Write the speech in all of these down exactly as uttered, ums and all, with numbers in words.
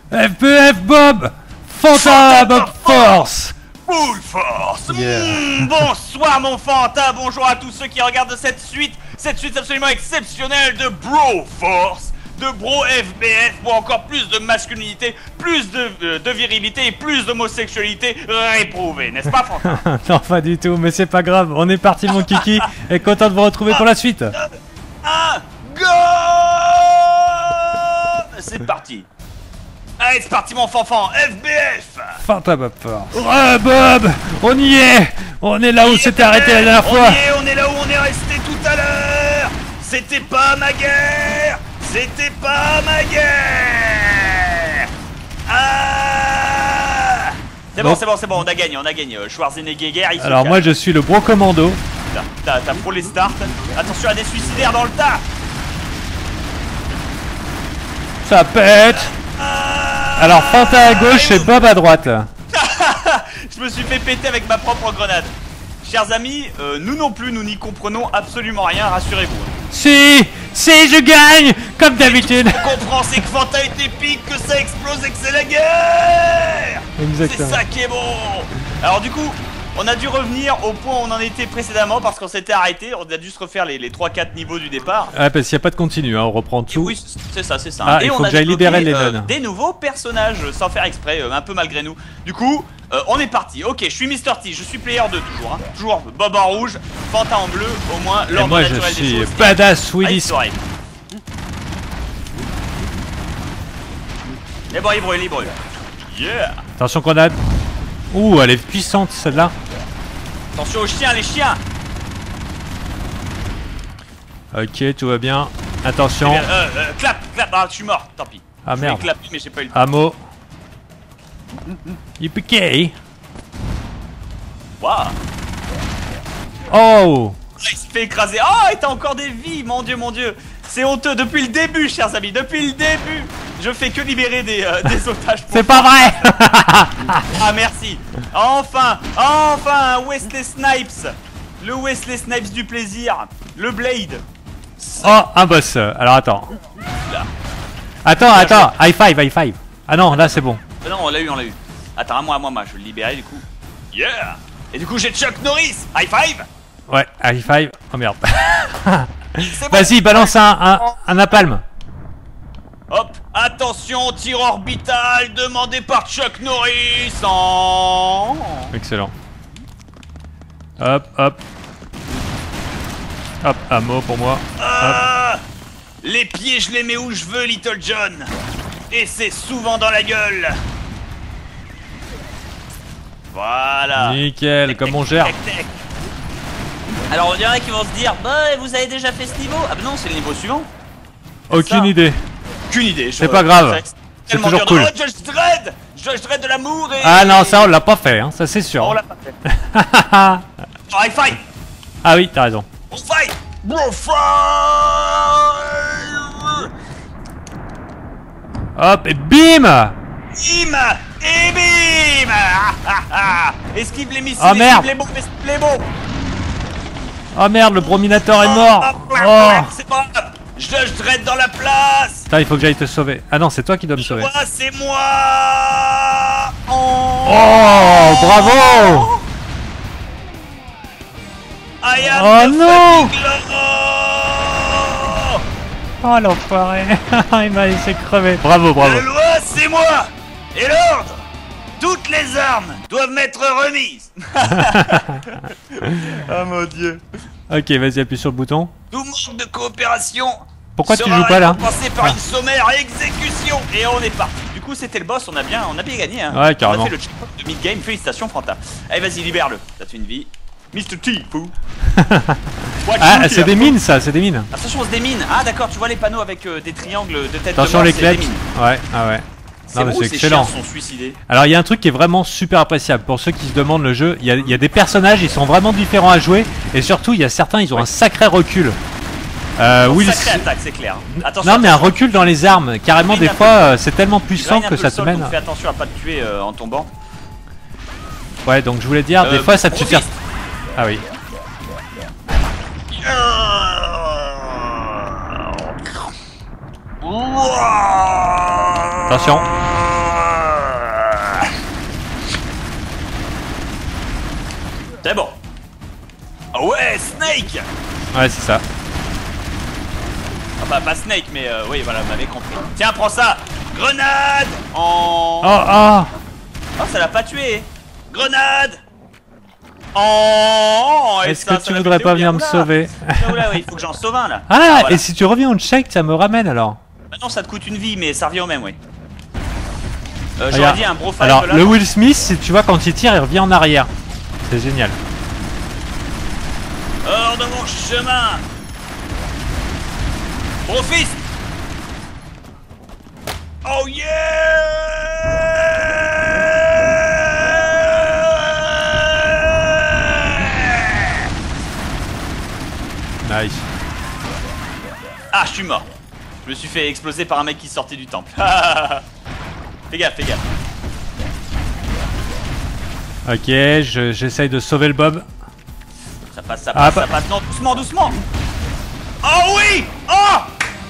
F B F Bob Fanta Bob Force. Full Force. Yeah. Mmh, bonsoir mon Fanta, bonjour à tous ceux qui regardent cette suite, cette suite absolument exceptionnelle de Bro Force, de Bro F B F, pour encore plus de masculinité, plus de, euh, de virilité et plus d'homosexualité réprouvée, n'est-ce pas Fanta? Non, pas du tout, mais c'est pas grave, on est parti mon kiki, et content de vous retrouver pour la suite. Un, go! C'est parti. Allez, c'est parti mon fanfan, F B F. Fanta Bob Force. Ouais Bob, on y est. On est là où c'était arrêté la dernière fois. On y est, on est là où on est resté tout à l'heure. C'était pas ma guerre. C'était pas ma guerre. Ah. C'est bon, Bon. c'est bon, c'est bon, on a gagné, on a gagné. Schwarzenegger, guerre, il se Alors calme. moi je suis le Bro Commando. T'as t'as pro les starts. Attention à des suicidaires dans le tas. Ça pète. Alors Fanta à gauche et Bob à droite. Je me suis fait péter avec ma propre grenade. Chers amis, euh, nous non plus, nous n'y comprenons absolument rien, rassurez-vous. Si, si je gagne, comme d'habitude. On comprend, c'est que Fanta est épique, que ça explose et que c'est la guerre. C'est Exactement. ça qui est bon. Alors du coup, on a dû revenir au point où on en était précédemment parce qu'on s'était arrêté. On a dû se refaire les, les trois quatre niveaux du départ. Ouais, parce qu'il n'y a pas de continu, hein, on reprend tout. Oui, c'est ça, c'est ça. Ah, et il on faut a que j'aille débloqué, libérer euh, Lennon. des nouveaux personnages sans faire exprès, euh, un peu malgré nous. Du coup, euh, on est parti. Ok, je suis Mister T, je suis player deux toujours. Hein. Toujours Bob en rouge, Fanta en bleu, au moins Et l'ordre moi je naturel des suis choses. badass Ah, Willis. il serait. Et bon, il brûle, il brûle. Yeah. Attention grenade. Ouh, elle est puissante celle-là. Attention aux chiens, les chiens. Ok, tout va bien. Attention. Eh bien, euh, euh, clap, clap. Ah, je suis mort, tant pis. Ah Je merde. voulais clapper, mais j'ai pas eu le temps. Amo. Yippee. Waouh. Oh. Il s'est fait écraser. Oh, et t'as encore des vies, mon dieu, mon dieu. C'est honteux depuis le début, chers amis. Depuis le début, je fais que libérer des, euh, des otages. pour- C'est pas vrai. Ah, merci. Enfin, enfin, un Wesley Snipes. Le Wesley Snipes du plaisir. Le Blade. Oh, un boss. Alors attends. Là. Attends, attends. High five, high five. Ah non, là c'est bon. Ah non, on l'a eu, on l'a eu. Attends, à moi, à moi, moi. Je vais le libérer du coup. Yeah. Et du coup, j'ai Chuck Norris. High five. Ouais, high five. Oh merde. C'est bon. Vas-y, balance un, un, un napalm. Hop, attention, tir orbital demandé par Chuck Norris en... Excellent. Hop, hop. Hop, ammo pour moi. Ah, les pieds, je les mets où je veux, Little John. Et c'est souvent dans la gueule. Voilà. Nickel, Tac, comme tac, on gère. tac, tac. Alors, il y en a qui vont se dire, bah, vous avez déjà fait ce niveau? Ah bah non, c'est le niveau suivant. Aucune ça. idée. Aucune idée. C'est pas grave. C'est tellement toujours dur de- cool. Oh, Judge Dredd. Judge Dredd de l'amour et... Ah non, ça on l'a pas fait, hein, ça c'est Oh, sûr. on l'a pas fait. Ah Oh, high five. oui, t'as raison. On fight. Bro fight. Hop, et bim. Bim et bim. Ah, ah, ah. Esquive les missiles, Oh, merde. esquive les bombes, esquive les bombes. Oh merde, le Brominator est mort. Oh. C'est pas grave. Judge Dredd dans la place. Putain, il faut que j'aille te sauver. Ah non, c'est toi qui dois me sauver. Moi, c'est moi. Oh, Oh, bravo. I am Oh, the non. fucking law. Oh l'enfoiré. Il m'a laissé crever. Bravo, bravo. La loi, c'est moi. Et l'ordre. Toutes les armes doivent m'être remises. Ah mon dieu. Ok, vas-y, appuie sur le bouton. Tout manque de coopération. Pourquoi tu sera joues pas là? récompensé par Ah. une sommaire exécution. Et on est parti. Du coup, c'était le boss. On a bien, on a bien gagné. Hein. Ouais, carrément. On a fait le checkpoint de mid-game. Félicitations, Fanta. Allez, vas-y, libère-le. Ça te fait une vie. mister T, fou. Watch Ah, you c'est here, des fou. mines ça, c'est des mines. Attention, c'est des mines. Ah, d'accord, tu vois les panneaux avec euh, des triangles de tête Attention de les mort, c'est des clés. mines. Ouais, ah ouais. C'est Non, mais beau, c'est ces excellent. chiens sont suicidés. Alors il y a un truc qui est vraiment super appréciable pour ceux qui se demandent le jeu. Il y a, il y a des personnages, ils sont vraiment différents à jouer. Et surtout, il y a certains, ils ont Ouais. un sacré recul. Euh, Will... Sacrée attaque, c'est clair. Attention, Non mais un attention. recul dans les armes. Carrément Il des grigne un fois, peu. euh, c'est tellement Il puissant grigne un que peu ça le te sol, mène. donc fais attention à pas te tuer euh, en tombant. Ouais, donc je voulais dire, des Euh, fois ça te suffit. Profiste. Ah oui. Attention. Snake. Ouais, c'est ça. Ah bah pas Snake, mais euh, oui, voilà, vous m'avez compris. Tiens, prends ça. Grenade. En... Oh, oh. Oh, ça l'a pas tué. Grenade. Oh, et Est-ce ça, que ça tu l'a voudrais fait pas dérouler. venir me Oula. sauver? Oula, oui, il faut que j'en sauve un là. Ah, voilà. et si tu reviens on check, ça me ramène alors. Maintenant ça te coûte une vie, mais ça revient au même, oui. Euh, J'aurais Regarde. dit un bro fight Alors, là. le Will Smith, si tu vois, quand il tire, il revient en arrière. C'est génial. Hors de mon chemin. Bro fist. Oh yeah. Nice. Ah, je suis mort. Je me suis fait exploser par un mec qui sortait du temple. Fais gaffe, fais gaffe. Ok, je- j'essaye de sauver le Bob. Ça passe, ça Ah, passe, bah- ça passe. Non, doucement, doucement. Oh oui. Oh.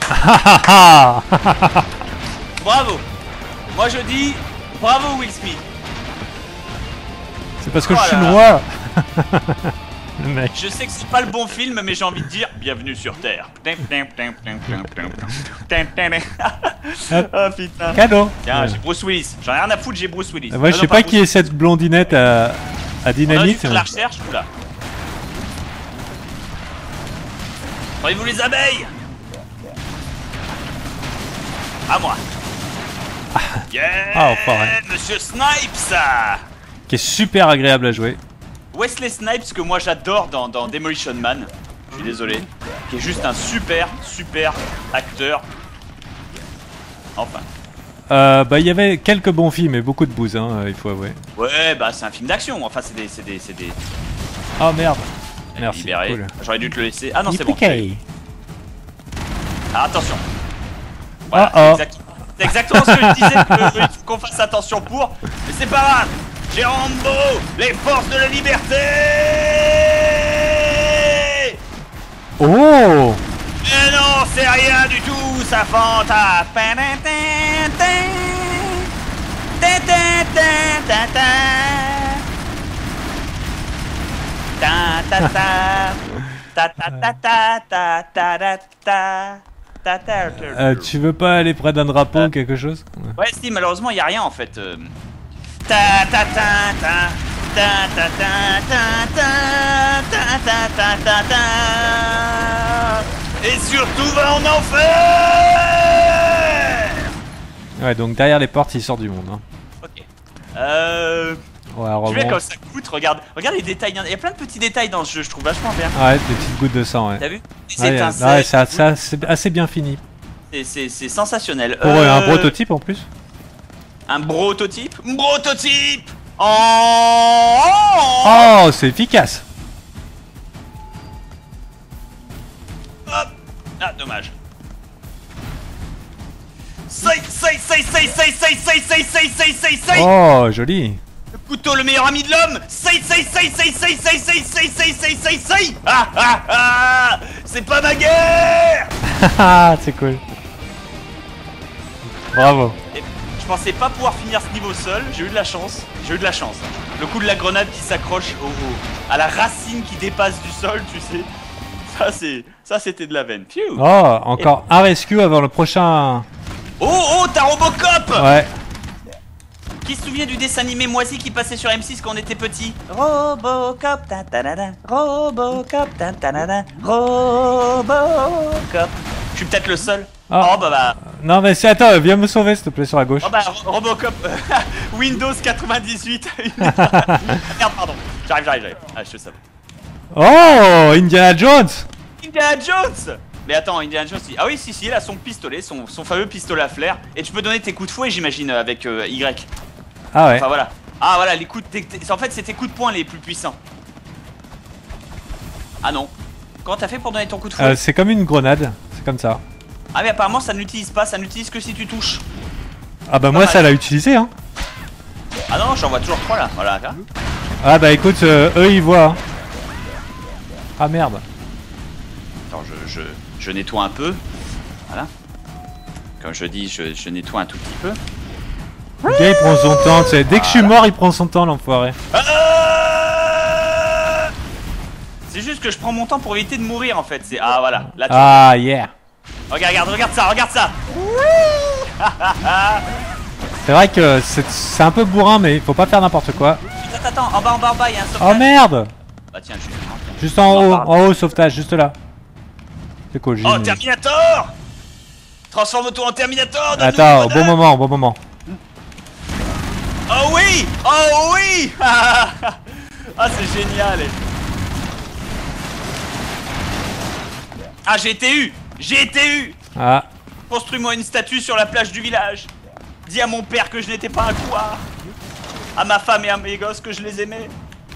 Bravo. Moi je dis bravo Will Smith. C'est parce que Oh je suis là là. noir. Le mec. Je sais que c'est pas le bon film, mais j'ai envie de dire bienvenue sur Terre. Oh putain. Cadeau. Tiens, Ouais. j'ai Bruce Willis. J'en ai rien à foutre, j'ai Bruce Willis. Moi, Ah je non, sais pas Bruce qui est cette blondinette à, à On a dû dynamite. faire la recherche, oula. Prenez-vous les abeilles. À moi. Yeah, Ah, enfoiré. Monsieur Snipes ça. Qui est super agréable à jouer. Wesley Snipes que moi j'adore dans, dans Demolition Man. Je suis désolé. Qui est juste un super, super acteur. Enfin. Euh, bah, il y avait quelques bons films et beaucoup de bouse, hein, il faut avouer. Ouais, bah c'est un film d'action. Enfin, c'est des... c'est des... c'est des... Oh merde. Merci. libérés. Cool. J'aurais dû te le laisser. Ah non, c'est bon. Yippee-ki. Ah, attention. Voilà, Oh, oh. c'est exact- c'est exactement ce que je disais, que- il faut qu'on fasse attention pour. Mais c'est pas grave. J'ai Rambo, les forces de la liberté. Oh. Mais non, c'est rien du tout, ça fanta. Ta ta ta ta ta ta ta ta ta ta ta ta ta ta. Euh, tu veux pas aller près d'un drapeau ou quelque chose? Ouais, si, malheureusement, il y a rien en fait. euh. Ta ta ta ta ta ta ta ta ta ta ta ta ta ta. Et surtout, va en enfer. Ouais, donc derrière les portes, il sort du monde. Hein. Ok. Euh. Ouais, Tu vois rebond. comme ça coûte, regarde, regarde les détails, il y a plein de petits détails dans ce jeu, je trouve vachement bien. Ouais, des petites gouttes de sang, ouais. T'as vu? Ouais, C'est ouais, un ouais, ça, ça, c'est assez bien fini. c'est c'est sensationnel. Pour euh, un prototype en plus. Un prototype? Prototype. Oh, Oh, c'est efficace. Hop. Ah, dommage. Say, say, say, say, say, say, say, say, say, say, say, say. Oh, joli. Le couteau, le meilleur ami de l'homme. Say, say, say, say, say, say, say, say, say, say, say, say. Ah, ah, ah. C'est pas ma guerre. Haha, c'est cool. Bravo. Et je pensais pas pouvoir finir ce niveau seul, j'ai eu de la chance, j'ai eu de la chance. Le coup de la grenade qui s'accroche au, au- à la racine qui dépasse du sol, tu sais. Ça c'est, ça c'était de la veine. Phew. Oh, encore un rescue avant le prochain. Oh oh, t'as Robocop. Ouais. Qui se souvient du dessin animé moisi qui passait sur M six quand on était petit? Robocop, ta ta ta ta, Robocop, ta ta ta ta, Robocop. Je suis peut-être le seul. Oh. Oh bah bah. Non, mais c'est attends, viens me sauver s'il te plaît sur la gauche. Oh bah Ro- Robocop Windows quatre-vingt-dix-huit. Merde, pardon. J'arrive, j'arrive, j'arrive. Ah, je te savais. Oh, Indiana Jones. Indiana Jones. Mais attends, Indiana Jones, il- ah oui, si, si, il a son pistolet, son, son fameux pistolet à flair. Et tu peux donner tes coups de fouet, j'imagine, avec euh, Y. Ah ouais. Enfin voilà. Ah voilà, les coups de... tes- tes- En fait, c'est tes coups de poing les plus puissants. Ah non. Comment t'as fait pour donner ton coup de fouet? Euh, c'est comme une grenade, c'est comme ça. Ah mais apparemment, ça n'utilise pas, ça n'utilise que si tu touches. Ah bah moi mal. ça l'a utilisé hein. Ah non, j'en vois toujours trois là, voilà. Hein. Ah bah écoute, euh, eux ils voient. Hein. Ah merde. Attends, je, je, je nettoie un peu. Voilà. Comme je dis, je, je nettoie un tout petit peu. Le gars il prend son temps, tu sais. Dès que je suis mort il prend son temps l'enfoiré. Ah, C'est juste que je prends mon temps pour éviter de mourir en fait. C'est ah voilà. Là, tu... Ah yeah. Regarde, regarde, regarde ça, regarde ça. C'est vrai que c'est un peu bourrin, mais il faut pas faire n'importe quoi. Attends, attends, en bas, en bas, en bas, il y a un Oh sauvetage. merde. Bah tiens, je... Juste en haut, en haut, sauvetage, juste là. C'est cool, j'ai Oh, mis. Terminator. Transforme-toi en Terminator de Attends, nouveau, bon moment, bon moment. Oh oui. Oh oui. Ah, c'est génial. Ah, j'ai été eu. J'ai été eu. Ah. Construis-moi une statue sur la plage du village. Dis à mon père que je n'étais pas un couard. À ma femme et à mes gosses que je les aimais.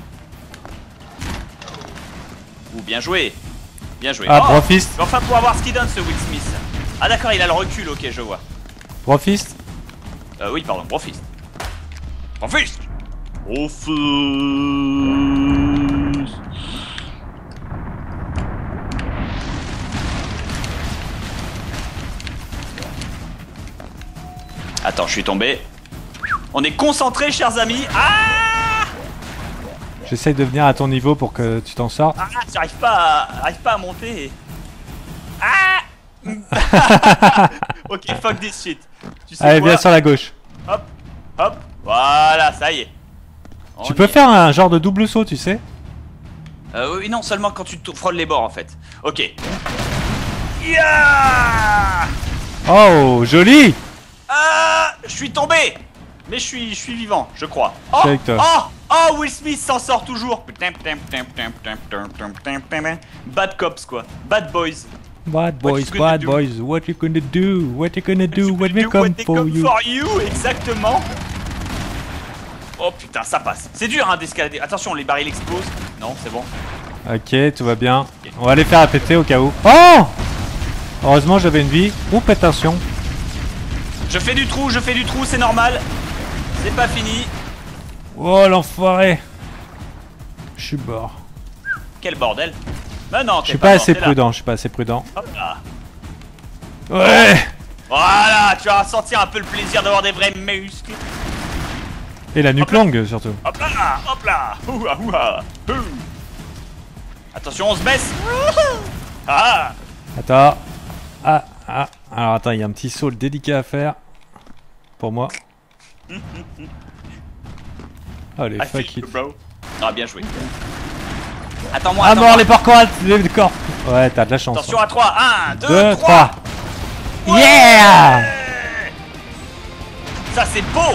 Ouh, bien joué. Bien joué. Ah, oh, Brofist. Enfin, pour avoir ce qu'il donne, ce Will Smith. Ah, d'accord, il a le recul, ok, je vois. Brofist. Euh, oui, pardon, Brofist. Brofist. Brofist. Attends, je suis tombé. On est concentrés, chers amis. Ah! J'essaye de venir à ton niveau pour que tu t'en sortes. Ah, j'arrive pas à... j'arrive pas à monter. Ah! Ok, fuck this shit. Tu sais Allez, quoi? viens sur la gauche. Hop, hop, voilà, ça y est. On Tu y peux est. faire un genre de double saut, tu sais. Euh, oui, non, seulement quand tu te frôles les bords en fait. Ok. Yeah! Oh, joli. Ah! Je suis tombé! Mais je suis, je suis vivant, je crois. Oh! suis avec toi. Oh! Oh! Will Smith s'en sort toujours! Bad cops quoi. Bad boys. Bad What boys, you gonna bad do? boys, what you gonna do? What you gonna do when we Do come what they for come you? for you, exactement. Oh putain, ça passe. C'est dur hein d'escalader. Attention, les barils explosent. Non, c'est bon. Ok, tout va bien. On va les faire péter au cas où. Oh! Heureusement, j'avais une vie. Oups, attention. Je fais du trou, je fais du trou, c'est normal. C'est pas fini. Oh, l'enfoiré. Je suis mort. Quel bordel. Bah non, Je suis pas assez prudent, je suis pas assez prudent. Hop là. Ouais! Voilà, tu vas ressentir un peu le plaisir d'avoir des vrais muscles. Et la nuque Hop là. longue, surtout. Hop là, hop là. Ouah, ouah. Ouh. Attention, on se baisse. Ah. Attends. Ah, ah. Alors, attends, il y a un petit saut délicat à faire. Pour moi. Oh, les I fuck feel it. you, bro. Ah, bien joué. Attends-moi, Ah, attends mort, les porcs, les corps. Ouais, t'as de la chance. Attention à trois. un, deux, deux, trois. trois. Yeah! Ça, c'est beau.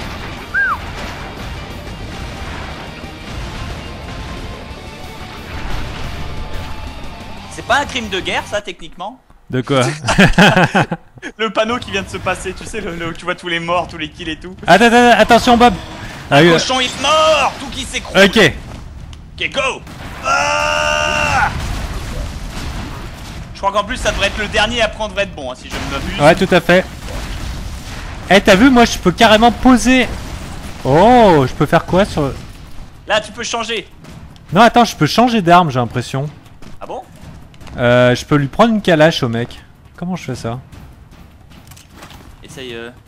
C'est pas un crime de guerre, ça, techniquement? De quoi? Le panneau qui vient de se passer, tu sais, le, le- tu vois tous les morts, tous les kills et tout. Attends, attends, attention, Bob. Ah, Le oui, cochon est mort, tout qui s'écroule. ok. Ok, go. Ah. Je crois qu'en plus ça devrait être le dernier, après on devrait être bon, hein, si je ne m'abuse. Ouais, tout à fait. Eh, t'as vu, moi, je peux carrément poser. Oh, je peux faire quoi sur... Là, tu peux changer. Non, attends, je peux changer d'arme, j'ai l'impression. Ah bon? Euh, je peux lui prendre une calache au mec. Comment je fais ça? Essaye. Euh...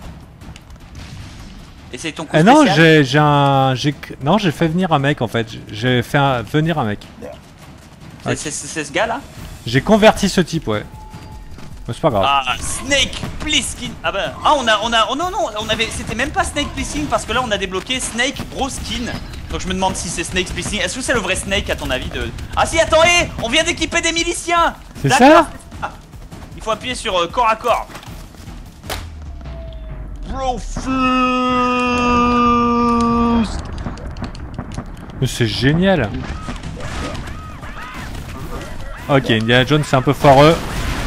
Essaye ton coup Eh non, spécial. j'ai j'ai un... j'ai- Non, j'ai fait venir un mec, en fait. J'ai fait un- venir un mec. C'est c'est- c'est ce gars là? J'ai converti ce type, ouais. Mais c'est pas grave. Ah, Snake Plissken. Ah bah, ah on a, on a, oh non non, on avait, c'était même pas Snake Plissken parce que là on a débloqué Snake Broskin. Donc je me demande si c'est Snake Plissken. Est-ce que c'est le vrai Snake à ton avis de... Ah si, attends, hé, on vient d'équiper des miliciens. C'est D'accord, ça? c'est ça. Il faut appuyer sur euh, corps à corps. Brofist. Mais c'est génial. Ok, Indiana Jones, c'est un peu foireux.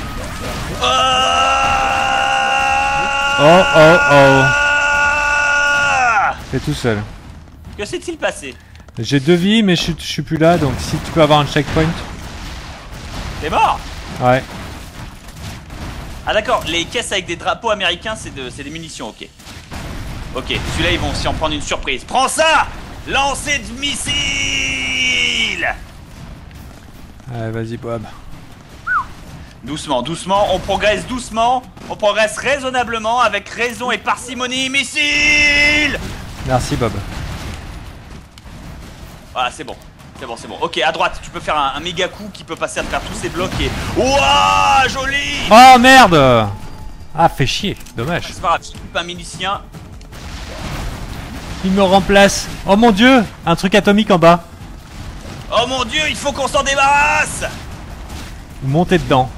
Ah. Oh, oh, oh. Ah. T'es tout seul. Que s'est-il passé? J'ai deux vies, mais je suis- je suis plus là, donc si tu peux avoir un checkpoint. T'es mort? Ouais. Ah d'accord, les caisses avec des drapeaux américains, c'est de, c'est des munitions, ok. Ok, celui-là, ils vont s'y en prendre une surprise. Prends ça! Lancer de missiles! Allez, vas-y, Bob. Doucement, doucement, on progresse doucement, on progresse raisonnablement, avec raison et parcimonie. Missile! Merci, Bob. Voilà, c'est bon. C'est bon, c'est bon. Ok, à droite, tu peux faire un, un méga coup qui peut passer à travers tous ces blocs et... Ouah, joli. Oh merde. Ah, fait chier, dommage. C'est pas grave, je coupe un milicien. Il me remplace. Oh mon dieu, un truc atomique en bas. Oh mon dieu, il faut qu'on s'en débarrasse. Montez dedans.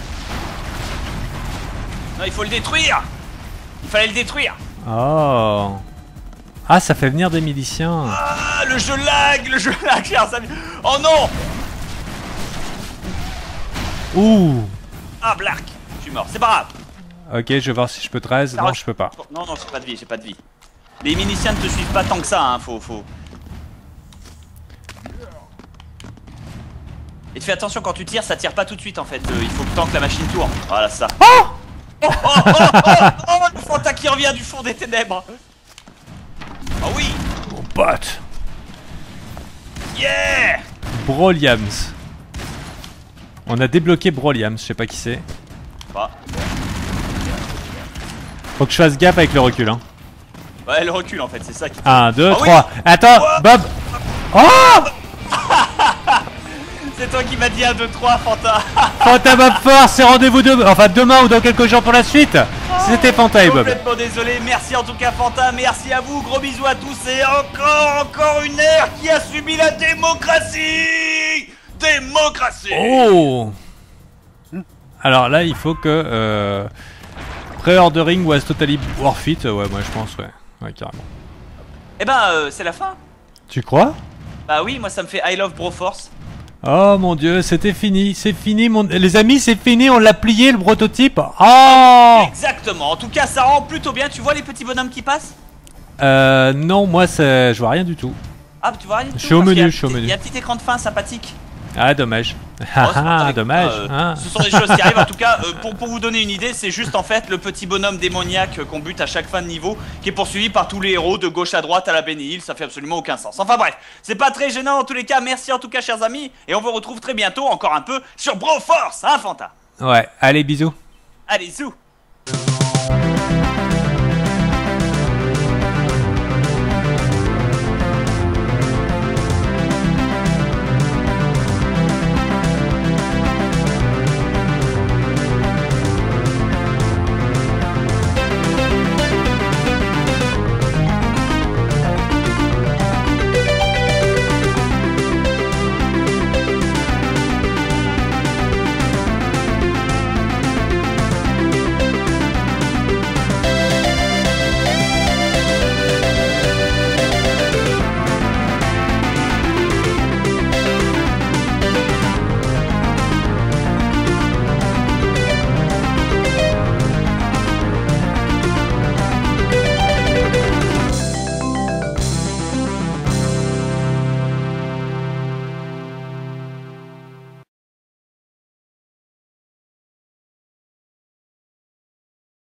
Non, il faut le détruire. Il fallait le détruire. Oh. Ah, ça fait venir des miliciens. Ah, le jeu lag, le jeu lag, chers amis. Oh non. Ouh. Ah, Blark, je suis mort, c'est pas grave. Ok, je vais voir si je peux treize. Non, je peux pas. Non, non, j'ai pas de vie, j'ai pas de vie. Les miliciens ne te suivent pas tant que ça, hein, faut... faut... Et fais attention quand tu tires, ça tire pas tout de suite en fait, euh, il faut que tant que la machine tourne. Voilà ça. Oh oh, oh, oh, oh, oh, le Fanta qui revient du fond des ténèbres. Oh oui. Mon pote. Yeah. Broliams. On a débloqué Broliams, je sais pas qui c'est. Bah. Faut que je fasse gaffe avec le recul, hein. Ouais, elle recule en fait, c'est ça qui... un, deux, oh, trois. Oui. Attends, oh. Bob. Oh. C'est toi qui m'as dit un, deux, trois, Fanta. Fanta Bob Force, c'est rendez-vous demain, enfin demain ou dans quelques jours pour la suite. C'était Fanta et Bob. Complètement désolé, merci en tout cas Fanta, merci à vous, gros bisous à tous et encore, encore une ère qui a subi la démocratie. Démocratie. Oh. Alors là, il faut que euh, pre-ordering was totally worth it. Ouais, moi je pense, ouais, ouais carrément. Eh ben, euh, c'est la fin. Tu crois? Bah oui, moi ça me fait I love Broforce. Oh mon dieu, c'était fini, c'est fini, mon... les amis, c'est fini, on l'a plié le prototype. Oh. Exactement, en tout cas ça rend plutôt bien, tu vois les petits bonhommes qui passent? Euh, non, moi je vois rien du tout. Ah, tu vois rien du tout? Je suis au menu, je suis au Il menu. y a un petit écran de fin sympathique. Ah, dommage. Oh, Ah, dommage. Euh, ah. Ce sont des choses qui arrivent. En tout cas, euh, pour, pour vous donner une idée, c'est juste en fait le petit bonhomme démoniaque euh, qu'on bute à chaque fin de niveau, qui est poursuivi par tous les héros de gauche à droite à la Benny Hill. Ça fait absolument aucun sens. Enfin bref, c'est pas très gênant en tous les cas. Merci en tout cas, chers amis, et on vous retrouve très bientôt, encore un peu sur Broforce, hein, Fanta? Ouais, allez, bisous. Allez, zou.